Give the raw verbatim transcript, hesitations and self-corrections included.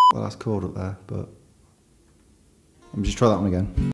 Well, that's Chord up there, but let me just try that one again.